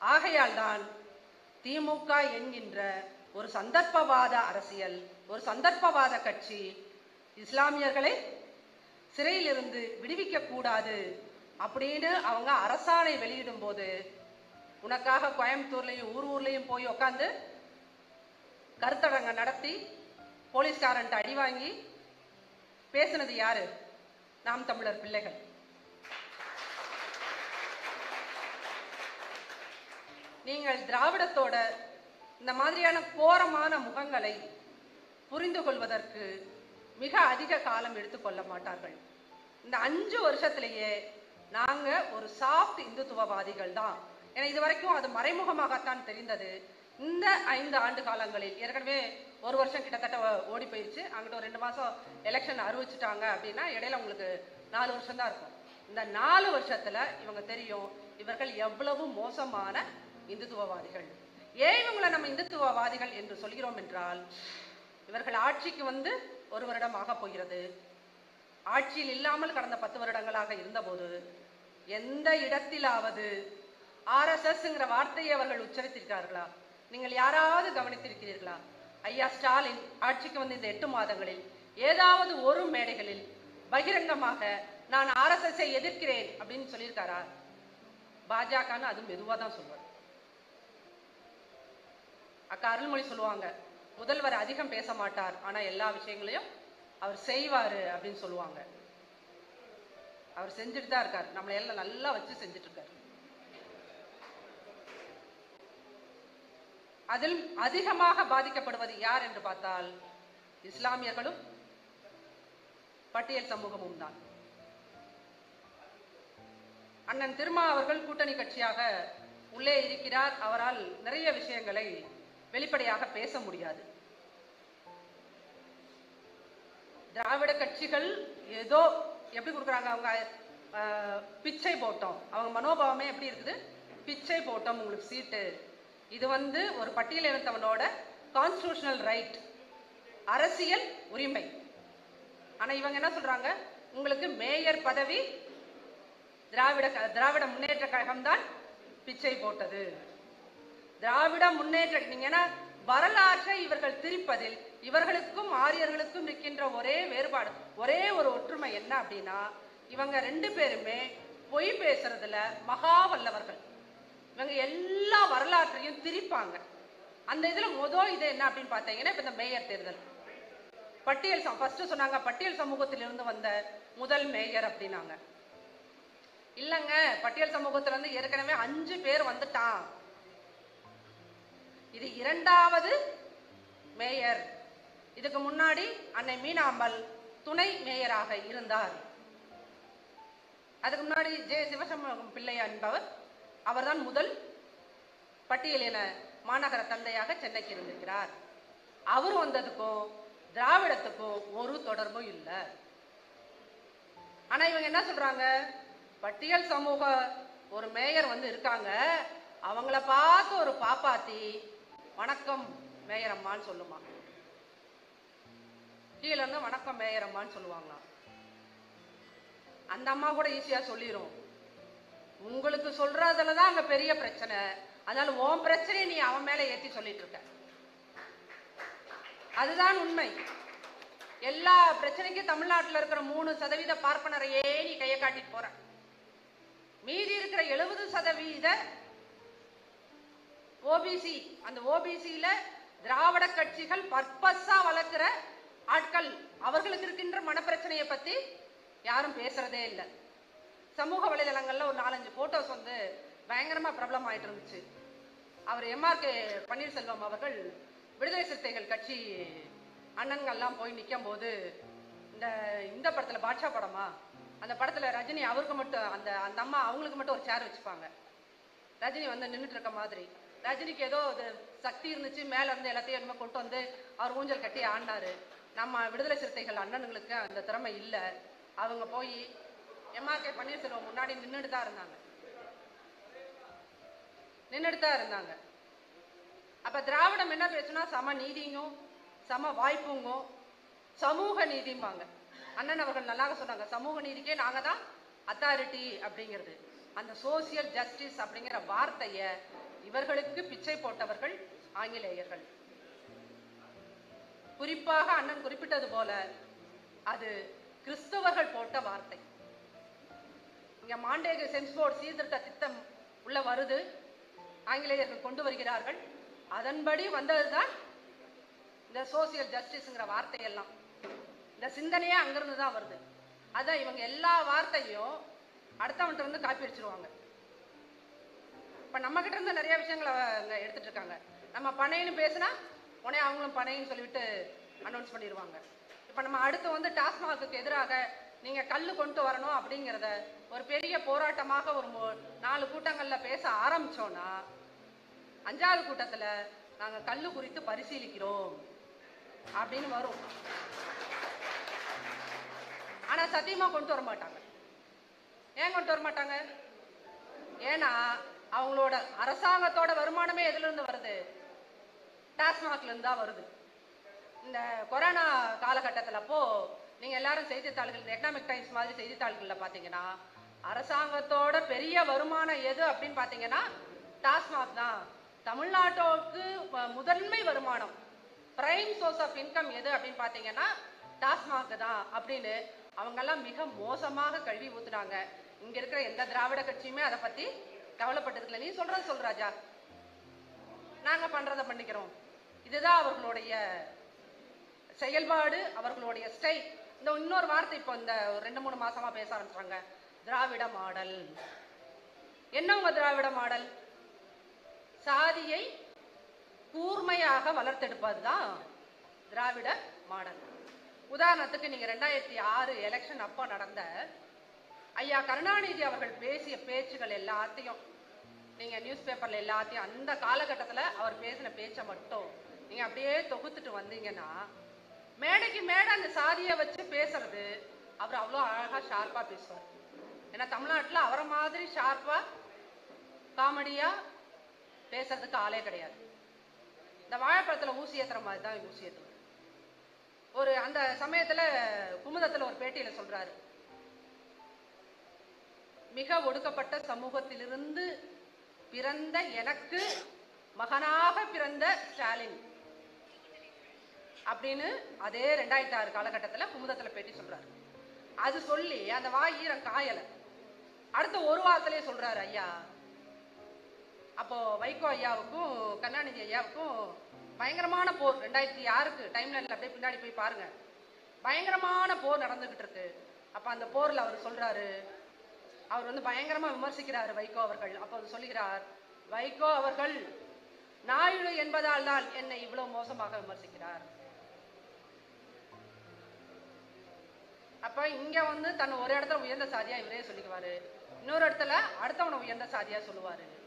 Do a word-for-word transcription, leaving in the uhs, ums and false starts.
ஆகையால் தான் திமுக என்கின்ற ஒரு சந்தர்ப்பவாத அரசியல், ஒரு சந்தர்ப்பவாத கட்சி இஸ்லாமியர்களை சிறையிலிருந்து விடுவிக்க கூடாது அப்படின்னு அவங்க அரசாணை வெளியிடும் போது உனக்காக கோயம்புத்தூர்லையும் ஊர் ஊர்லையும் போய் உட்காந்து கருத்தரங்க நடத்தி போலீஸ்காரன்ட்டு அடி வாங்கி பேசினது யாரு? நாம் தமிழர் பிள்ளைகள். நீங்கள் திராவிடத்தோட இந்த மாதிரியான கோரமான முகங்களை புரிந்து கொள்வதற்கு மிக அதிக காலம் எடுத்துக்கொள்ள மாட்டார்கள். இந்த அஞ்சு வருஷத்திலேயே நாங்க ஒரு சாஃப்ட் இந்துத்துவவாதிகள் தான். ஏன்னா இது வரைக்கும் அது மறைமுகமாகத்தான் தெரிந்தது. இந்த ஐந்து ஆண்டு காலங்களில் ஏற்கனவே ஒரு வருஷம் கிட்டத்தட்ட ஓடி போயிடுச்சு. அங்கிட்ட ஒரு ரெண்டு மாசம் எலெக்ஷன் அறிவிச்சுட்டாங்க அப்படின்னா இடையில உங்களுக்கு நாலு வருஷம் தான் இருக்கும். இந்த நாலு வருஷத்துல இவங்க தெரியும் இவர்கள் எவ்வளவு மோசமான இந்துத்துவவாதிகள். ஏன் இவங்களை நம்ம இந்துத்துவவாதிகள் என்று சொல்கிறோம் என்றால், இவர்கள் ஆட்சிக்கு வந்து ஒரு வருடம் ஆக போகிறது. ஆட்சியில் இல்லாமல் கடந்த பத்து வருடங்களாக இருந்தபோது எந்த இடத்திலாவது ஆர்எஸ்எஸ்ங்கிற வார்த்தையை அவர்கள் உச்சரித்திருக்கிறார்களா? நீங்கள் யாராவது கவனித்திருக்கிறீர்களா? ஐயா ஸ்டாலின் ஆட்சிக்கு வந்து இந்த எட்டு மாதங்களில் ஏதாவது ஒரு மேடைகளில் பகிரங்கமாக நான் ஆர்எஸ்எஸ்ஐ எதிர்க்கிறேன் அப்படின்னு சொல்லியிருக்காரா? பாஜகன்னு அது மெதுவாக தான் சொல்வார். அக்கா அருள்மொழி சொல்லுவாங்க, முதல்வர் அதிகம் பேச மாட்டார், ஆனா எல்லா விஷயங்களையும் அவர் செய்வாரு அப்படின்னு சொல்லுவாங்க. அவர் செஞ்சுட்டு தான் இருக்காரு, நம்மளை எல்லாம் நல்லா வச்சு செஞ்சுட்டு இருக்காரு. அதில் அதிகமாக பாதிக்கப்படுவது யார் என்று பார்த்தால் இஸ்லாமியர்களும் பட்டியல் சமூகமும் தான். அண்ணன் திருமா அவர்கள் கூட்டணி கட்சியாக உள்ளே இருக்கிறார். அவரால் நிறைய விஷயங்களை வெளிப்படையாக பேச முடியாது. திராவிட கட்சிகள் ஏதோ எப்படி கொடுக்குறாங்க, அவங்க பிச்சை போட்டோம், அவங்க மனோபாவமே எப்படி இருக்குது, பிச்சை போட்டோம் உங்களுக்கு சீட்டு. இது வந்து ஒரு பட்டியல் இனத்தவனோட கான்ஸ்டிடியூஷனல் ரைட், அரசியல் உரிமை. ஆனா இவங்க என்ன சொல்றாங்க, உங்களுக்கு மேயர் பதவி திராவிட திராவிட முன்னேற்ற கழகம் தான் பிச்சை போட்டது. திராவிட முன்னேற்ற நீங்க ஏன்னா வரலாற்றை இவர்கள் திரிப்பதில் இவர்களுக்கும் ஆரியர்களுக்கும் இருக்கின்ற ஒரே வேறுபாடு, ஒரே ஒரு ஒற்றுமை என்ன அப்படின்னா, இவங்க ரெண்டு பேருமே பொய் பேசுறதுல மகா வல்லவர்கள். இவங்க எல்லா வரலாற்றையும் திரிப்பாங்க. அந்த இதுல முதல் இது என்ன அப்படின்னு பார்த்தீங்கன்னா, இப்ப இந்த மேயர் தேர்தல் பட்டியல் ஃபர்ஸ்ட் சொன்னாங்க பட்டியல் சமூகத்திலிருந்து வந்த முதல் மேயர் அப்படின்னாங்க. இல்லங்க, பட்டியல் சமூகத்துல இருந்து ஏற்கனவே அஞ்சு பேர் வந்துட்டான், இது இரண்டாவது மேயர். இதுக்கு முன்னாடி அன்னை மீனாம்பல் துணை மேயராக இருந்தார். அதுக்கு முன்னாடி ஜே சிவசண்முகம் பிள்ளை என்பவர் அவர்தான் முதல் பட்டியலின மாநகர தந்தையாக சென்னைக்கு இருந்திருக்கிறார். அவர் வந்ததுக்கும் திராவிடத்துக்கும் ஒரு தொடர்பும் இல்லை. ஆனா இவங்க என்ன சொல்றாங்க, பட்டியல் சமூக ஒரு மேயர் வந்து இருக்காங்க, அவங்கள பார்த்து ஒரு பாப்பாத்தி வணக்கம் மேயரம்மான்னு சொல்லுமா, கீழே இருந்து வணக்கம் மேயரம்மான்னு சொல்லுவாங்களாம். அந்த அம்மா கூட ஈஸியா சொல்லிரும், உங்களுக்கு சொல்றதுலதான் அங்க பெரிய பிரச்சனை, அதனால உன் பிரச்சனையை நீ அவன் மேல ஏத்தி சொல்லிட்டு இருக்க. அதுதான் உண்மை. எல்லா பிரச்சனைக்கும் தமிழ்நாட்டில் இருக்கிற மூணு சதவீத பார்ப்பனரையே நீ கையை காட்டிட்டு போற. மீதி இருக்கிற எழுபது சதவீத ஓபிசி, அந்த ஓபிசியில திராவிட கட்சிகள் பர்பஸா வளர்க்கிற ஆட்கள், அவர்களுக்கு இருக்கின்ற மனப்பிரச்சனையை பத்தி யாரும் பேசுறதே இல்லை. சமூக வலைதளங்கள்ல ஒரு நாலஞ்சு போட்டோஸ் வந்து பயங்கரமா பிரபலம் ஆயிட்டு இருந்துச்சு. அவர் எம் ஆர் கே பன்னீர்செல்வம் அவர்கள் விடுதலை சிறுத்தைகள் கட்சி அண்ணன்கள்லாம் போய் நிற்கும் போது, இந்த இந்த படத்துல பாட்ஷா படமா, அந்த படத்துல ரஜினி அவருக்கு மட்டும் அந்த அந்த அம்மா அவங்களுக்கு மட்டும் ஒரு சேர் வச்சுப்பாங்க, ரஜினி வந்து நின்றுட்டு இருக்க மாதிரி. ரஜினிக்கு ஏதோ சக்தி இருந்துச்சு, மேல இருந்து எல்லாத்தையும் என்னமோ கொண்டு வந்து அவர் ஊஞ்சல் கட்டி ஆடினாரு. நம்ம விடுதலை சிறுத்தைகள் அண்ணனுங்களுக்கு அந்த திறமை இல்லை. அவங்க போய் எம் ஆர் கே பன்னீர்செல்வம் முன்னாடி நின்றுட்டு தான் இருந்தாங்க நின்றுட்டு தான் இருந்தாங்க அப்ப திராவிடம் என்ன பேசுனா, சம நீதிங்கும் சம வாய்ப்புங்கும் சமூக நீதிம்பாங்க. அண்ணன் அவர்கள் நல்லாக சொன்னாங்க, சமூக நீதிக்கே நாங்க தான் அத்தாரிட்டி அப்படிங்கிறது. அந்த சோசியல் ஜஸ்டிஸ் அப்படிங்கிற வார்த்தைய இவர்களுக்கு பிச்சை போட்டவர்கள் ஆங்கிலேயர்கள். குறிப்பாக அண்ணன் குறிப்பிட்டது போல அது கிறிஸ்தவர்கள் போட்ட வார்த்தை. இங்க மாண்டேக சென்ஸ்போர்ட் சீர்திருத்த திட்டம் உள்ள வருது, ஆங்கிலேயர்கள் கொண்டு வருகிறார்கள். அதன்படி வந்ததுதான் இந்த சோசியல் ஜஸ்டிஸ்ங்கிற வார்த்தையெல்லாம். இந்த சிந்தனையே அங்கிருந்து தான் வருது. அதான் இவங்க எல்லா வார்த்தையும் அடுத்தவன்கிட்ட இருந்து காப்பி அடிச்சிருவாங்க. இப்ப நம்ம கிட்ட இருந்து நிறைய விஷயங்களை எடுத்துட்டு இருக்காங்க. நம்ம பனைன்னு பேசினா உடனே அவங்களும் பனைன்னு சொல்லிவிட்டு அனௌன்ஸ் பண்ணிடுவாங்க. இப்ப நம்ம அடுத்து வந்து டாஸ்மாகுக்கு எதிராக நீங்க கல்லு கொண்டு வரணும் அப்படிங்கிறத ஒரு பெரிய போராட்டமாக ஒரு நாலு கூட்டங்கள்ல பேச ஆரம்பிச்சோம்னா அஞ்சாவது கூட்டத்துல நாங்க கல்லு குறித்து பரிசீலிக்கிறோம் அப்படின்னு வரும். ஆனா சத்தியமா கொண்டு வர மாட்டாங்க. ஏன் கொண்டு வர மாட்டாங்க? ஏன்னா அவங்களோட அரசாங்கத்தோட வருமானமே எதுல இருந்து வருது? டாஸ்மாக்ல இருந்து தான் வருது. இந்த கொரோனா காலகட்டத்தில் அப்போ நீங்க எல்லாரும் செய்தித்தாள்கள், எக்கனாமிக் டைம்ஸ் மாதிரி செய்தித்தாள்கள்ல பாத்தீங்கன்னா அரசாங்கத்தோட பெரிய வருமானம் எது அப்படின்னு பாத்தீங்கன்னா டாஸ்மாக் தான். தமிழ்நாட்டுக்கு முதன்மை வருமானம், பிரைம் சோர்ஸ் ஆஃப் இன்கம் எது அப்படின்னு பாத்தீங்கன்னா டாஸ்மாக் தான் அப்படின்னு அவங்க எல்லாம் மிக மோசமாக கல்வி ஊத்துனாங்க. இங்க இருக்கிற எந்த திராவிட கட்சியுமே அதை பத்தி கவலைப்பட்டதுல. நீ சொல்றது சொல் ராஜா, நாங்க பண்றத பண்ணிக்கிறோம். இதுதான் அவர்களுடைய செயல்பாடு, அவர்களுடைய ஸ்டைல். இந்த இன்னொரு வார்த்தை இப்போ இந்த ரெண்டு மூணு மாசமா பேச ஆரம்பிச்சாங்க, திராவிட மாடல். என்ன உங்க திராவிட மாடல்? சாதியை கூர்மையாக வளர்த்தெடுப்பதுதான் திராவிட மாடல். உதாரணத்துக்கு நீங்க ரெண்டாயிரத்தி ஆறு எலெக்ஷன் அப்போ நடந்த ஐயா கருணாநிதி அவர்கள் பேசிய பேச்சுகள் எல்லாத்தையும் நீங்க நியூஸ் பேப்பர்ல எல்லாத்தையும் அந்த காலகட்டத்துல அவர் பேசின பேச்சை மட்டும் நீங்க அப்படியே தொகுத்துட்டு வந்தீங்கன்னா மேடைக்கு மேடை அந்த சாதியை வச்சு பேசுறது அவர் அவ்வளோ அழகா ஷார்ப்பா பேசுவார். ஏன்னா தமிழ்நாட்டுல அவரை மாதிரி ஷார்ப்பா காமெடியா பேசுறதுக்கு ஆளே கிடையாது. இந்த வாழைப்பழத்துல ஊசி ஏத்துற மாதிரி தான் ஊசி ஏற்றுவார். ஒரு அந்த சமயத்துல குமுதத்துல ஒரு பேட்டியில சொல்றாரு, மிக ஒடுக்கப்பட்ட சமூகத்திலிருந்து பிறந்த எனக்கு மகனாக பிறந்த ஸ்டாலின் அப்படின்னு அதே ரெண்டாயிரத்தி ஆறு காலகட்டத்தில் குமுதத்துல பேட்டி சொல்றாரு. அது சொல்லி அந்த வாய் ஈரம் காயல. அடுத்த ஒரு வாரத்திலே சொல்றாரு, ஐயா அப்போ வைகோ ஐயாவுக்கும் கருணாநிதி ஐயாவுக்கும் பயங்கரமான போர். ரெண்டாயிரத்தி ஆறுக்கு டைம்ல அப்படியே பின்னாடி போய் பாருங்க, பயங்கரமான போர் நடந்துகிட்டு இருக்கு. அப்ப அந்த போர்ல அவர் சொல்றாரு, அவர் வந்து பயங்கரமா விமர்சிக்கிறார் வைகோ அவர்கள். அப்ப அவர் சொல்லுகிறார், வைகோ அவர்கள் நாயுடு என்பதால் தான் என்னை இவ்வளவு மோசமாக விமர்சிக்கிறார். அப்ப இங்க வந்து தன் ஒரு இடத்துல உயர்ந்த சாதியா இவரே சொல்லிக்குவாரு, இன்னொரு இடத்துல அடுத்தவனை உயர்ந்த சாதியா சொல்லுவாரு.